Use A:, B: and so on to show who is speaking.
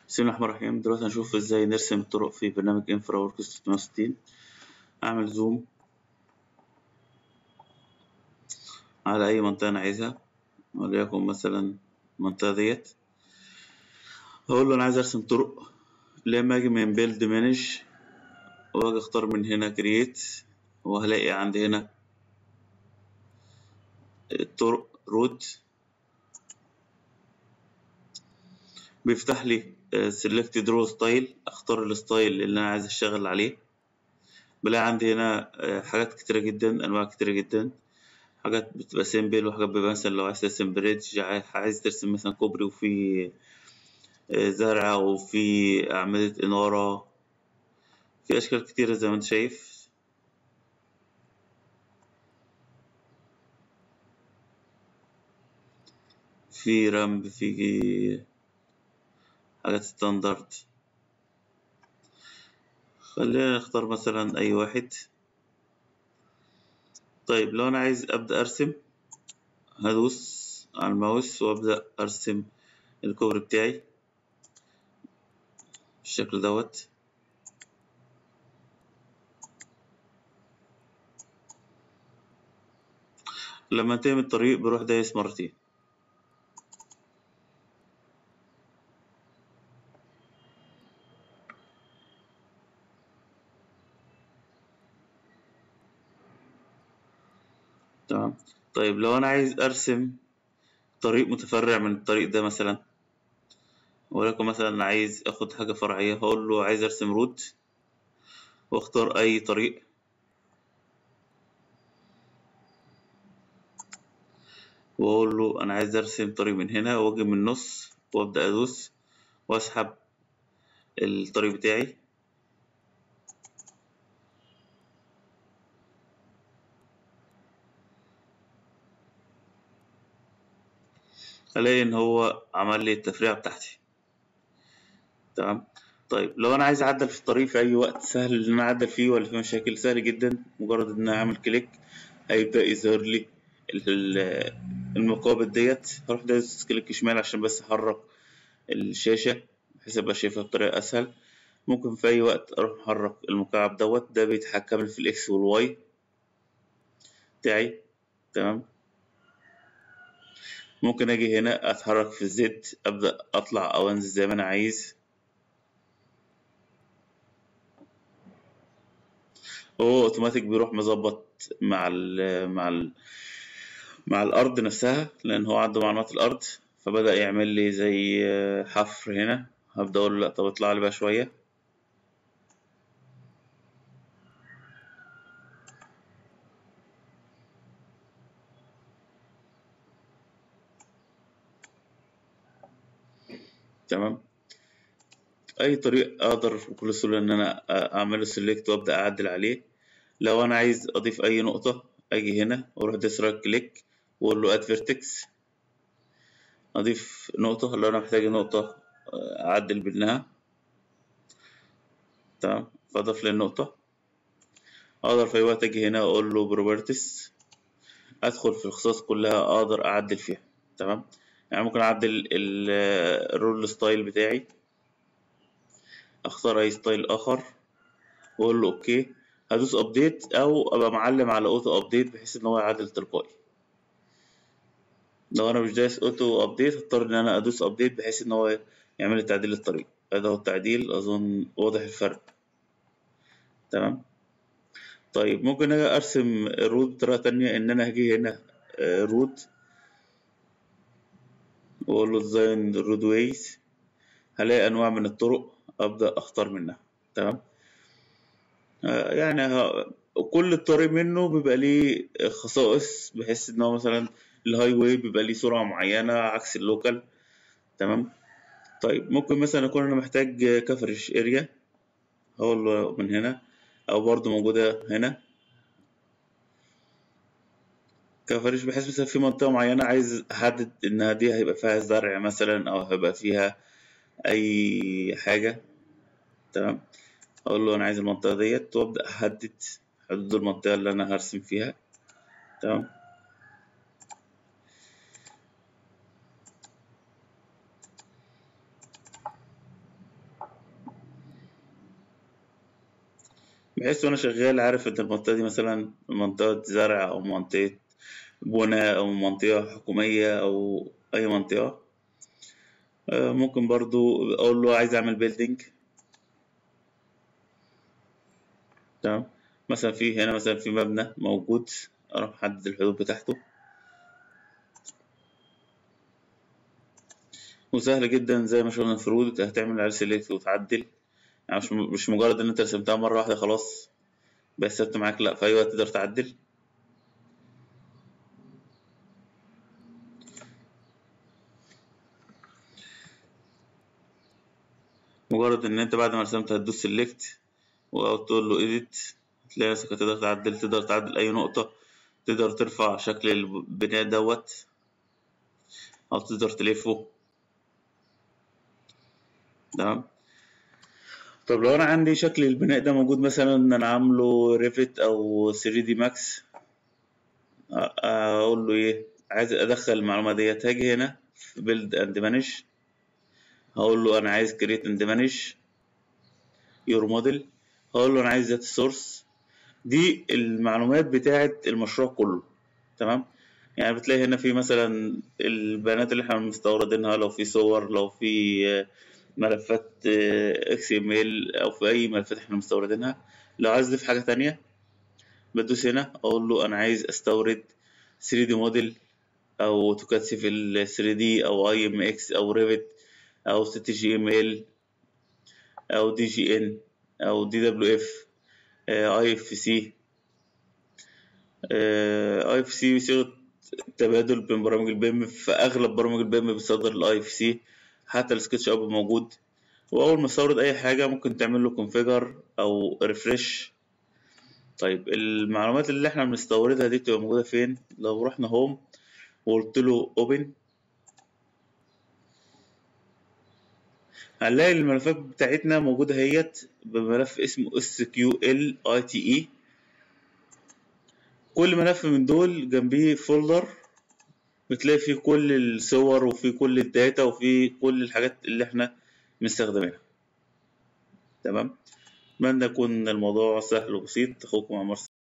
A: بسم الله الرحمن الرحيم. دلوقتي هنشوف ازاي نرسم الطرق في برنامج انفرا ورك 360. اعمل زوم على اي منطقة انا عايزها، وليكن مثلا المنطقة ديت. هقول له انا عايز ارسم طرق، لما اجي من بيلد مانج واجي اختار من هنا كرييت، وهلاقي عندي هنا الطرق روت، بيفتح لي سيلكت درو ستايل، اختار الستايل اللي انا عايز اشتغل عليه. بلاقي عندي هنا حاجات كتيرة جدا، انواع كتيرة جدا. حاجات بتبقى سيمبل، وحاجات بيبقى مثلا لو عايز ترسم بريدج، عايز ترسم مثلا كوبري وفي زرع وفي أعمدة إنارة، في أشكال كتيرة زي ما أنت شايف. في رمب، في حاجات ستاندرد. خلينا نختار مثلا أي واحد. طيب لو أنا عايز أبدأ أرسم، هدوس على الماوس وأبدأ أرسم الكوبري بتاعي بالشكل دوت. لما انتهي من الطريق بروح دايس مرتين. تمام. طيب لو أنا عايز أرسم طريق متفرع من الطريق ده مثلا، ولكن مثلا عايز اخد حاجة فرعية، هقول له عايز ارسم روت واختار اي طريق، واقول له انا عايز ارسم طريق من هنا، واجي من النص وابدأ ادوس واسحب الطريق بتاعي. الاقي ان هو عمل لي التفريعة بتاعتي. تمام. طيب لو انا عايز اعدل في الطريق في اي وقت، سهل ان انا اعدل فيه ولا في مشاكل؟ سهل جدا، مجرد ان انا اعمل كليك هيبدأ يظهر لي ال- المقابل ديت. هروح دايس كليك شمال عشان بس احرك الشاشة بحيث ابقى شايفها بطريقة اسهل. ممكن في اي وقت اروح محرك المكعب دوت، ده بيتحكم لي في الاكس والواي بتاعي. تمام. ممكن اجي هنا اتحرك في الزد، ابدا اطلع او انزل زي ما انا عايز. هو اوتوماتيك بيروح مظبط مع الارض نفسها، لان هو عنده معلومات الارض، فبدا يعمل لي زي حفر هنا. هبدا اقول له لا، طب اطلع لي بقى شويه. تمام. اي طريق اقدر بكل سهوله ان انا اعمله سيلكت وابدا اعدل عليه. لو انا عايز اضيف اي نقطه، اجي هنا واروح دايس رايت كليك واقول له اد فيرتكس، اضيف نقطه. لو انا محتاج نقطه اعدل منها. تمام. فاضاف لي النقطه. اقدر في اي وقت اجي هنا اقول له بروبرتيز، ادخل في الخصائص كلها اقدر اعدل فيها. تمام. يعني ممكن اعدل الرول ستايل بتاعي، اختار اي ستايل اخر واقول له اوكي. هدوس ابديت او ابقى معلم على اوتو ابديت بحيث ان هو يعدل تلقائي. لو انا مش دايس اوتو ابديت هضطر ان انا ادوس ابديت بحيث ان هو يعمل لي تعديل الطريق. هذا هو التعديل، اظن واضح الفرق. تمام. طيب ممكن انا ارسم الروت بطريقة تانية، ان انا هجي هنا روت واقول له ديزاين رود ويز، هلاقي انواع من الطرق ابدا اختار منها. تمام. يعني كل طريق منه بيبقى ليه خصائص، بحيث ان هو مثلا الهاي واي بيبقى ليه سرعة معينة عكس اللوكال. تمام. طيب ممكن مثلا اكون انا محتاج كفرش اريا، هقول له من هنا، او برضو موجودة هنا كفرش، بحيث مثلا في منطقة معينة عايز احدد انها دي هيبقى فيها زرع مثلا او هيبقى فيها اي حاجة. تمام. اقول له انا عايز المنطقة ديت وابدأ احدد حدود المنطقة اللي انا هرسم فيها. تمام. بحيث وانا شغال عارف ان المنطقة دي مثلا منطقة زرع او منطقة بناء او منطقة حكومية او اي منطقة. ممكن برضو اقول له عايز اعمل بيلدينج. تمام. مثلا في هنا مثلا في مبنى موجود، اروح احدد الحدود بتاعته، وسهل جدا زي ما شفنا في رود هتعمل عليه سيلكت وتعدل. يعني مش مجرد ان انت رسمتها مرة واحدة خلاص بس ثابتة معاك، لا في اي وقت تقدر تعدل. مجرد ان انت بعد ما رسمت هتدوس سيلكت وتقول له edit، تلاقي نفسك هتقدر تعدل، تقدر تعدل اي نقطة، تقدر ترفع شكل البناء دوت او تقدر تلفه. تمام. طب لو انا عندي شكل البناء ده موجود مثلا ان انا عامله ريفت او 3 دي ماكس، اقول له ايه، عايز ادخل المعلومه ديت، هاجي هنا في بيلد اند مانج، هقول له انا عايز كريت اند مانج يور موديل، هقول له انا عايز داتا سورس. دي المعلومات بتاعه المشروع كله. تمام. يعني بتلاقي هنا في مثلا البيانات اللي احنا مستوردينها، لو في صور، لو في ملفات اكس ام ال، او في اي ملفات احنا مستوردينها. لو عايز اضيف حاجه تانية بدوس هنا اقول له انا عايز استورد 3 دي موديل او اوتوكاد سيفل 3 دي او اي ام اكس او ريفت او ست جي ام ال او دي جي ان او دي دبليو اف، اي اف سي. اي اف سي صيغه تبادل بين برامج البيم، في اغلب برامج البيم بتصدر الاي اف سي، حتى السكتش اب موجود. واول ما تستورد اي حاجه ممكن تعمل له كونفيجر او ريفرش. طيب المعلومات اللي احنا بنستوردها دي بتبقى موجوده فين؟ لو رحنا هوم وقلت له اوبن، هنلاقي الملفات بتاعتنا موجودة اهيت بملف اسمه SQLITE. كل ملف من دول جنبيه فولدر بتلاقي فيه كل الصور وفيه كل الداتا وفيه كل الحاجات اللي احنا مستخدمينها. تمام. أتمنى يكون الموضوع سهل وبسيط. أخوكم عمر.